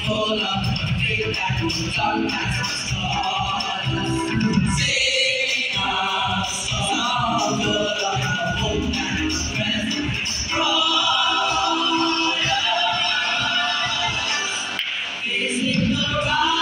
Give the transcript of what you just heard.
full of faith that sometimes stars. Sing a song full of hope and strength. Facing the rise.